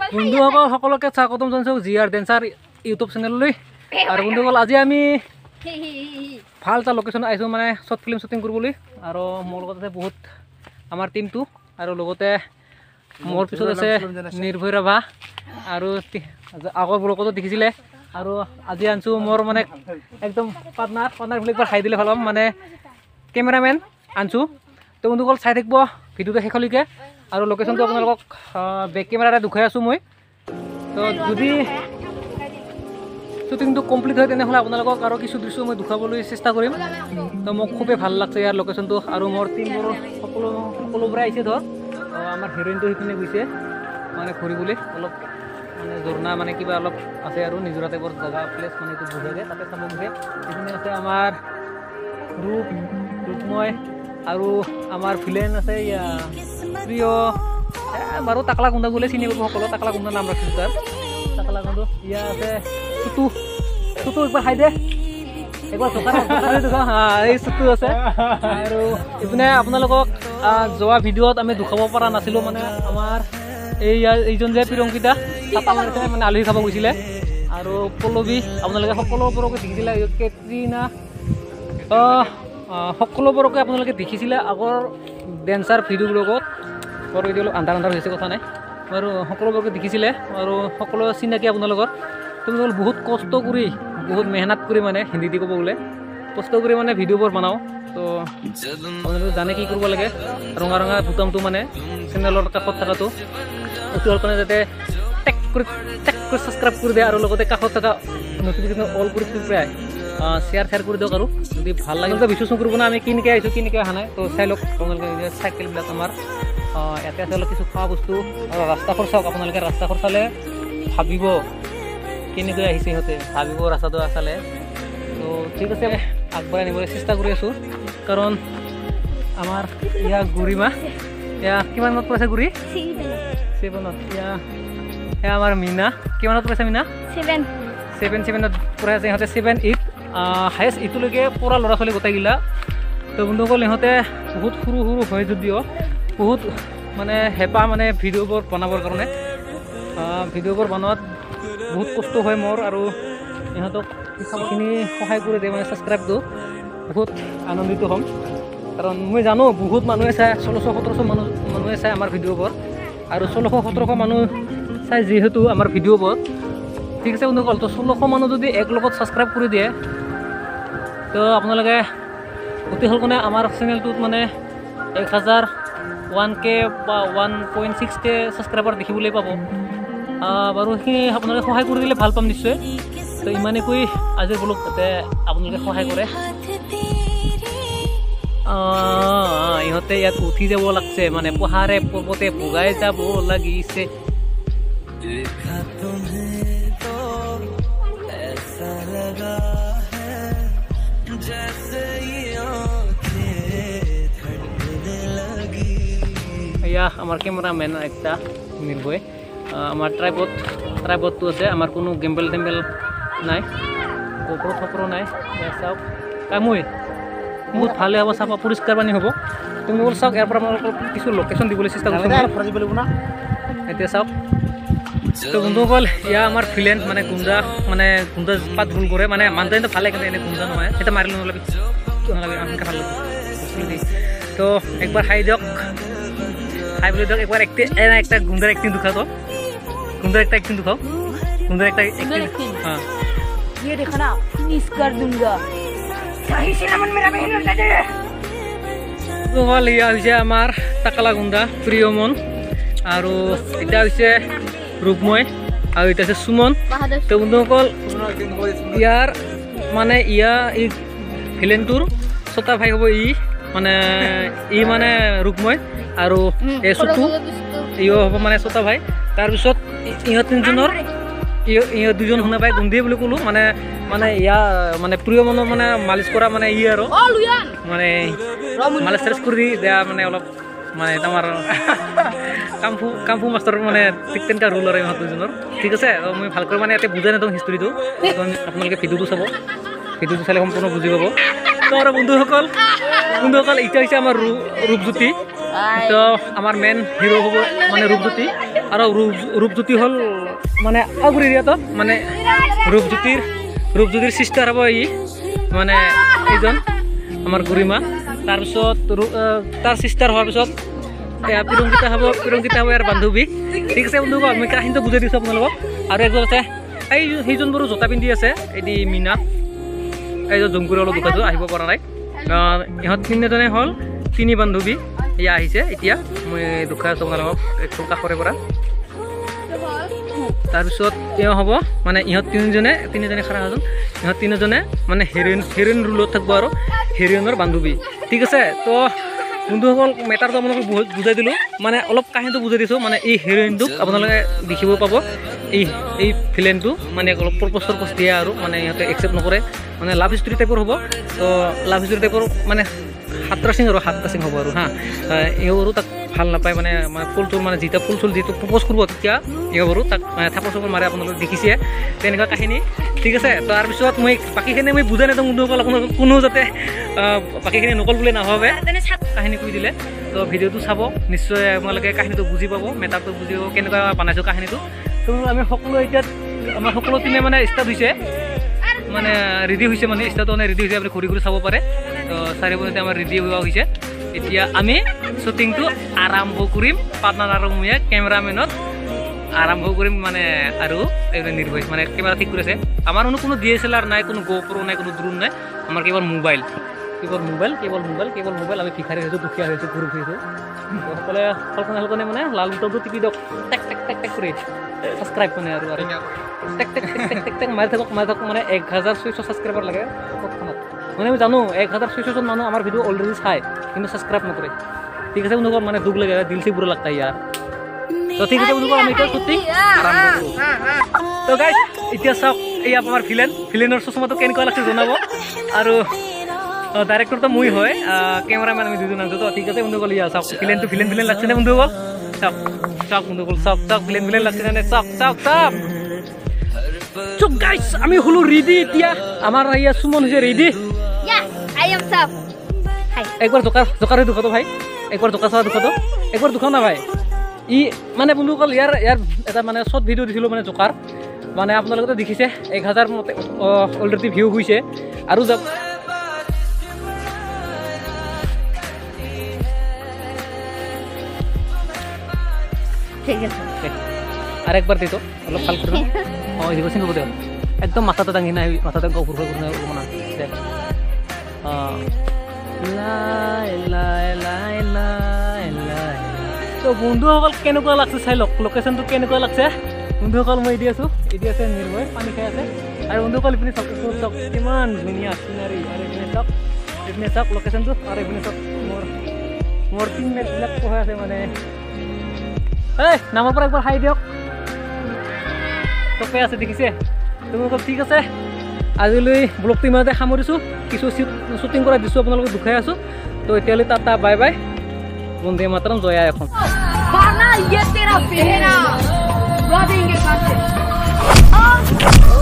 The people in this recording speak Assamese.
বন্ধুসকল সকলোকে স্বাগতম জনাইছোঁ জিআৰ ডেন্সাৰ ইউটিউব চেনেললৈ। আৰু বন্ধুসকল আজি আমি ভাল এটা লোকেশ্যন আহিছোঁ, মানে শ্বৰ্ট ফিল্ম শ্বুটিং কৰিবলৈ। আৰু মোৰ লগত আছে বহুত আমাৰ টিমটো, আৰু লগতে মোৰ পিছত আছে নিৰ্ভয় ৰাভা, আৰু আগৰ ব্লগতো দেখিছিলে। আৰু আজি আনিছোঁ মোৰ মানে একদম পাৰ্টনাৰ বুলি একবাৰ খাই দিলে ভাল পাম, মানে কেমেৰামেন আনিছোঁ। তো বন্ধুসকল চাই থাকিব ভিডিঅ'টো শেষলৈকে। আৰু লোকেশ্যনটো আপোনালোকক বেক কেমেৰাৰে দেখুৱাই আছোঁ মই। তো যদি শ্বুটিংটো কমপ্লিট হয় তেনেহ'লে আপোনালোকক আৰু কিছু দৃশ্য মই দেখুৱাবলৈ চেষ্টা কৰিম। তো মোক খুবেই ভাল লাগছে ইয়াৰ লোকেশ্যনটো, আৰু মোৰ টিমবোৰ সকলোবোৰে আহিছে। ধৰ আমাৰ হিৰইনটো সেইপিনে গৈছে মানে ঘূৰিবলৈ, অলপ মানে ঝৰ্ণা মানে কিবা অলপ আছে আৰু নিজৰা টাইপৰ জেগা প্লেচ মানে এইটো বঢ়িয়াকৈ তাতে চাব গৈছে। সেইখিনি আছে আমাৰ ৰূপময়, আৰু আমাৰ ভিলেন আছে প্ৰিয় বাৰু টাকলা গুণ্ডা বোলে চিনি পাব সকলো। টাকলা গুণ্ডা নাম ৰাখিছোঁ তাৰ, টাকলা গুণ্ডা। ইয়াৰ আছে চুটু একবাৰ খাই দে, একবাৰ এই চুটু আছে। আৰু এইপিনে আপোনালোকক যোৱা ভিডিঅ'ত আমি দেখুৱাব পৰা নাছিলোঁ, মানে আমাৰ এইজন যে প্ৰিয়ংকিতা তাতা মানে আলহী খাব গৈছিলে। আৰু পল্লৱী আপোনালোকে সকলোবোৰকে দেখিছিলে, কেটৰিনা সকলোবোৰকে আপোনালোকে দেখিছিলে আগৰ ডেন্সাৰ ভিডিঅ' ব্লগত। বাৰু এতিয়া অলপ আন্ধাৰ হৈছে, কথা নাই বাৰু, সকলোবোৰকে দেখিছিলে আৰু সকলো চিনাকি আপোনালোকৰ। তোমালোক বহুত কষ্ট কৰি বহুত মেহনত কৰি মানে হিন্দী দি ক'ব গ'লে কষ্ট কৰি মানে ভিডিঅ'বোৰ বনাওঁ। তো আপোনালোকে জানে কি কৰিব লাগে, ৰঙা বুটামটো মানে চেনেলৰ কাষত থকাটো এইটো হ'ল কাৰণে যাতে টেক কৰি ছাবস্ক্ৰাইব কৰি দিয়ে, আৰু লগতে কাষত থকা নটিফিকেশ্যন অল কৰি প্ৰায় শ্বেয়াৰ কৰি দিয়ক। আৰু যদি ভাল লাগে বিশ্বাস কৰিব না আমি কিনকৈ আহিছোঁ কিনকৈ অহা নাই। তো চাই লওক আপোনালোকে চাইকেলবিলাক আমাৰ ইয়াতে আছে অলপ কিছু খোৱা বস্তু, আৰু ৰাস্তাখন চাওক আপোনালোকে। ৰাস্তাখন চালে ভাবিব কেনেকৈ আহিছে সিহঁতে, ভাবিব ৰাস্তাটো চালে। তো ঠিক আছে, আগবঢ়াই নিবলৈ চেষ্টা কৰি আছোঁ, কাৰণ আমাৰ ইয়াৰ গুৰিমা এয়া কিমানত পৰিছে গুৰি 7ত। এয়া আমাৰ মীনা কিমানত পৰিছে মীনা 7ত পঢ়াই আছে সিহঁতে 7, 8 হায়েষ্ট এইটোলৈকে পৰা ল'ৰা ছোৱালী গোটেইগিলা। তো বন্ধুসকল ইহঁতে বহুত সৰু হয় যদিও বহুত মানে হেঁপাহ মানে ভিডিঅ'বোৰ বনাবৰ কাৰণে। ভিডিঅ'বোৰ বনোৱাত বহুত কষ্ট হয় মোৰ, আৰু ইহঁতক সেইখিনি সহায় কৰি দিয়ে মানে ছাবস্ক্ৰাইবটো বহুত আনন্দিত হ'ম, কাৰণ মই জানো বহুত মানুহে চাই 1600-1700 মানুহে চাই আমাৰ ভিডিঅ'বোৰ, আৰু 1600-1700 মানুহ চাই যিহেতু আমাৰ ভিডিঅ'বোৰ। ঠিক আছে বন্ধুসকল, তো 1600 মানুহ যদি এক লগত ছাবস্ক্ৰাইব কৰি দিয়ে, তো আপোনালোকে অতি সোনকালে আমাৰ চেনেলটোত মানে 1,001K বা 1.6K ছাবস্ক্ৰাইবাৰ দেখিবলৈ পাব। বাৰু সেইখিনি আপোনালোকে সহায় কৰি দিলে ভাল পাম নিশ্চয়। তো ইমানেই কৈ আজিৰ ব্লগ যাতে আপোনালোকে সহায় কৰে। ইহঁতে ইয়াত উঠি যাব লাগছে, মানে পাহাৰে পৰ্বতে বগাই যাব লাগিছে। এয়া আমাৰ কেমেৰামেন একটা নিৰ্ভয়। আমাৰ ট্ৰাইপডটো আছে, আমাৰ কোনো গেম্বেল নাই, গোপৰ নাই। চাওক কামুই বহুত ভালে হ'ব, চাফা পৰিষ্কাৰ পানী হ'ব। তুমি বল চাওক, ইয়াৰ পৰা আপোনালোকক কিছু লোকেশ্যন দিবলৈ চেষ্টা কৰিছোঁ এতিয়া। চাওক তো বন্ধুসকল, এয়া আমাৰ ভিলেন মানে গুণ্ডা পাত ভুল কৰে, মানে মানুহটো ভালে কিন্তু এনে গুণ্ডা নহয়। এটা মাৰিলোঁ নালাগে সেনেকৈ ভাল লাগে। তো একবাৰ খাই দিয়ক, খাই বুলি দিয়ক একবাৰ। একটা গুণ্ডাৰ এক্টিং দেখাও, তো गुंडा एक एक्टिंग दिखाओ, गुंडा एक एक्टिंग। हाँ ये देखो ना, फिनिश कर दूंगा। सही से नमन मेरा बहन लगे। तो हल या হৈছে আমাৰ টাকলা গুণ্ডা প্ৰিয়মন, আৰু এটা হৈছে ৰূপময়, আৰু এটা আছে সুমন। তো বন্ধুসকল ইয়াৰ মানে এই ভিলেনটোৰ ছটা ভাই হ'ব। মানে ৰূপময়, আৰু এই চুটু ইও হ'ব মানে ছটা ভাই। তাৰপিছত ইহঁত তিনিজনৰ ইহঁত দুজন শুনা পাই গুন্দিয়ে বুলি ক'লোঁ, মানে মানে প্ৰিয় মনৰ মানে মালিচ কৰা মানে আৰু মানে মালিচ চালিচ কৰি দিয়া, মানে অলপ মানে তোমাৰ কামফু মাষ্টৰ মানে ঠিক তেনেকুৱা ৰোল আৰু ইহঁত দুজনৰ। ঠিক আছে, মই ভালকৈ মানে ইয়াতে বুজাই নিদিওঁ হিষ্টৰীটো, আপোনালোকে ভিডিঅ'টো চাব, ভিডিঅ'টো চালে সম্পূৰ্ণ বুজি পাব। তো আৰু বন্ধুসকল এতিয়া হৈছে আমাৰ ৰূপজ্যোতি। তো আমাৰ মেইন হিৰো হ'ব মানে ৰূপজ্যোতি, আৰু ৰূপজ্যোতি হ'ল মানে আগুৰি এৰিয়াটো মানে ৰূপজ্যোতিৰ চিষ্টাৰ হ'ব ই মানে এইজন আমাৰ গুৰিমা তাৰপিছত তাৰ চিষ্টাৰ হোৱাৰ পিছত পিৰংকিতা হ'ব ইয়াৰ বান্ধৱী ঠিক আছে বন্ধুসকল মই কাহিনীটো বুজাই দিছোঁ আপোনালোকক আৰু একজন আছে সেইজন বাৰু জোতা পিন্ধি আছে এটি মীনা এইজন জংকুৰ অলপ দোকানটো আহিব পৰা নাই ইহঁত তিনিজনে হ'ল তিনি বান্ধৱী এয়া আহিছে এতিয়া মই দুখাই আছোঁ আপোনালোকক একদম কাষৰে পৰা তাৰপিছত এওঁ হ'ব মানে ইহঁত তিনিজনে খাৰা হজন ইহঁত তিনিজনে মানে হেৰিয়ন ৰুলত থাকিব আৰু হেৰিয়নৰ বান্ধৱী ঠিক আছে তো বন্ধুসকল মেটাৰটো আপোনালোকক বহুত বুজাই দিলোঁ মানে অলপ কাহিনীটো বুজাই দিছোঁ মানে এই হেৰিয়নটোক আপোনালোকে দেখিব পাব এই ভিলেনটো মানে অলপ প্ৰপ'জ দিয়ে আৰু মানে ইহঁতে একচেপ্ট নকৰে মানে লাভ ষ্টৰী টাইপৰ হ'ব তো লাভ ষ্টৰী টাইপৰ মানে হাত টাচিং হ'ব আৰু হা এওঁ তাক ভাল নাপায় মানে ফুল মানে যেতিয়া ফুল যিটো প্ৰপ'জ কৰিব তেতিয়া এওঁ বাৰু তাক থাপৰ চাপৰ মাৰে আপোনালোকে দেখিছে তেনেকুৱা কাহিনী ঠিক আছে তাৰপিছত মই বাকীখিনি মই বুজাই নিদিওঁ বন্ধুসকল আপোনালোকক কোনো যাতে বাকীখিনি নকল বুলি নাভাবে কাহিনী কৈ দিলে তো ভিডিঅ'টো চাব নিশ্চয় আপোনালোকে কাহিনীটো বুজি পাব মেটাৰটো বুজি পাব কেনেকুৱা বনাইছোঁ কাহিনীটো তো আমি সকলো এতিয়া আমাৰ সকলো টিমে মানে ষ্টাৰ্ট হৈছে মানে ৰেডি হৈছে মানে ষ্টাৰ্ট মানে ৰেডি হৈছে আপুনি ঘূৰি চাব পাৰে তো চাৰিওপিনে আমাৰ ৰেডি হোৱা হৈছে এতিয়া আমি শ্বুটিংটো আৰম্ভ কৰিম পাৰ্টনাৰ আৰু মই কেমেৰামেনত আৰম্ভ কৰিম মানে আৰু এইবিলাক নিৰ্ভয় মানে কেমেৰা ঠিক কৰিছে আমাৰ কোনো DSLR নাই কোনো GoPro নাই কোনো ড্ৰোন নাই আমাৰ কেৱল মোবাইল আমি ভিখাৰী হৈছোঁ দুখীয়া হৈছোঁ ঘূৰি ফুৰিছোঁ সকলে সকলে মানে লাল বুটনটো টিপি দিয়ক টেক কৰি ছাবস্ক্ৰাইব মানে আৰু টেক মাৰি থাকক মানে 1600 ছাবস্ক্ৰাইবাৰ লাগে তৎক্ষণাত মানে আমি জানো 1600 মানুহ আমাৰ ভিডিঅ' অলৰেডি চাই কিন্তু ছাবস্ক্ৰাইব নকৰে ঠিক আছে বন্ধুসকল মানে দুখ লাগে দিল সে বুঢ়া লাগতা ইয়াৰ তো ঠিক আছে বন্ধুসকল আমি এতিয়া শ্বুটিং আৰম্ভ কৰোঁ তো গাইজ এতিয়া চাওক এই আমাৰ ভিলেনৰ চশমাটো কেনেকুৱা লাগছে জনাব আৰু ডাইৰেক্টৰটো মই হয় কেমেৰামেন আমি দুজন আছোঁ তো ঠিক আছে বন্ধুসকল ইয়া চাওক ভিলেন লাগছে নে বন্ধুসকল চাওক বন্ধুসকল চাওক ভিলেন লাগছে নে চাওক So guys, আমি হলো রেডি এতিয়া আমার ইয়া সুমন হইছে ready I am Saf. Hi. একবার জোকারে দুখাতো ভাই একবার জোকা চাওয়া দুখাতো একবার দুখাও না ভাই ই মানে বন্ধুসকল ইয়াৰ এটা মানে শর্ট ভিডিও দিছিলো মানে জোকাৰ মানে আপোনালোকে তো দেখিছে 1000 মতে অলৰেডি ভিউ হৈছে আৰু যাব ঠিক আছে আরেকবার দিতো অলপ ভাল করে দিব সিংহ দেও একদম মাথাটা দাঙি নাই মাথাটা ঘুর না দেখ তো বন্ধুসকল কেনেকুৱা লাগছে চাই লওক লোকেশ্যনটো কেনেকুৱা লাগছে বন্ধুসকল মই এদি আছে নিৰ্ভয় পানী খাই আছে আৰু বন্ধুসকল ইপিনে চাওক কিমান ধুনীয়া চিনাৰী আৰু ইপিনে চাওক লোকেশ্যনটো আৰু ইপিনে চাওক মোৰ টিমমেটবিলাক পঢ়াই আছে মানে এই নামৰ পৰা একবাৰ হাই দিয়ক চবে আছে দেখিছে তোমালোকক ঠিক আছে আজিলৈ ব্লগটো ইমানতে সামৰিছোঁ কিছু শ্বুটিং কৰা দিছোঁ আপোনালোকক দুখাই আছোঁ তো এতিয়ালৈ tata bye bye Vande Mataram Jaya এখন